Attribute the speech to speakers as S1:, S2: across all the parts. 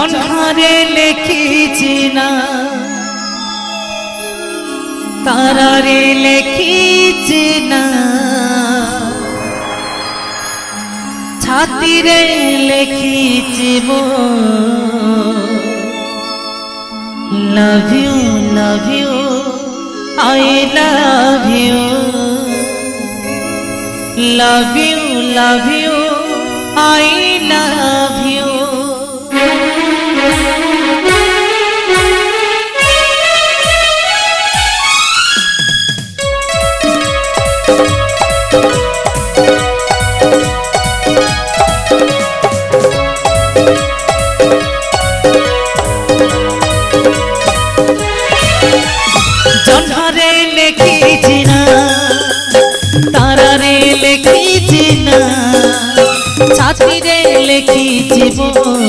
S1: जन्हारे लिखिछि ना तारारे लिखिछि ना छाती रे लिखिछि मो love you I love you love you I love you जन्हारे लिखिछि ना तारारे लिखिछि ना छाती रे लिखिछि मो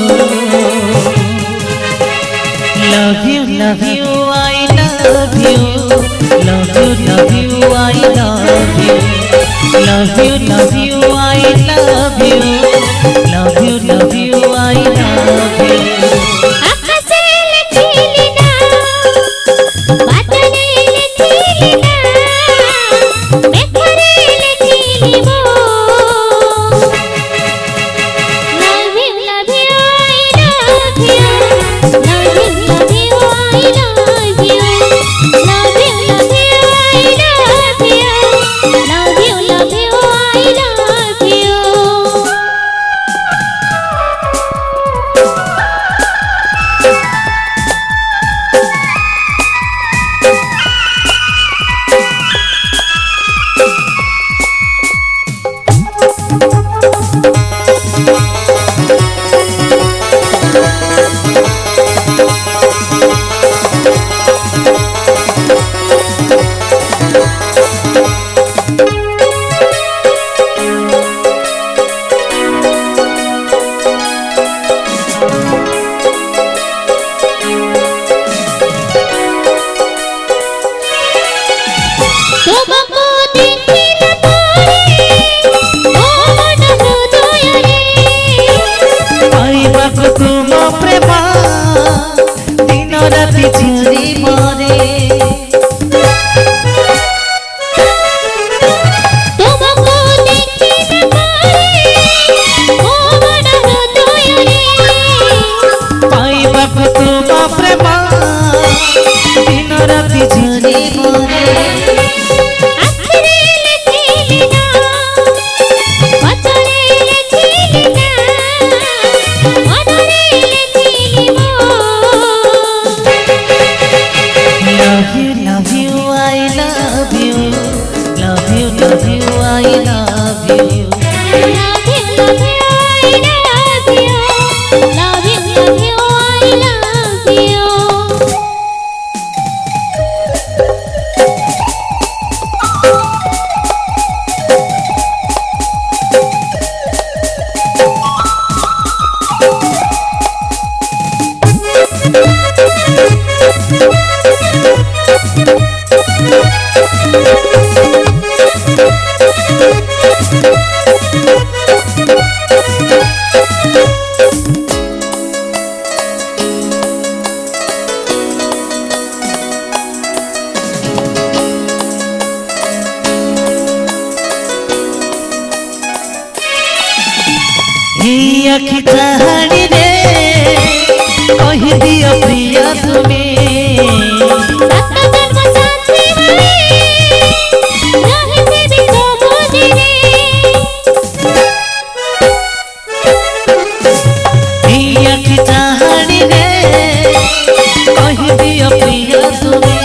S1: love you I love you love you I love you love you I love you love you I love you अखि कहानी रे कहि दियो प्रिय तुम्हें अखि कहानी रे कहि दियो प्रिय तुम्हें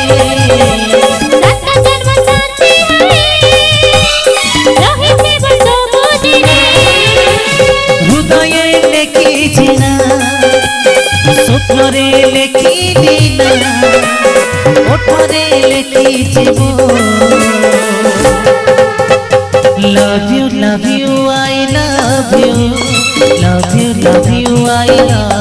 S1: स्वप्नरे लिखिछि ना ओठरे लिखिछि मो love you I love you love you I love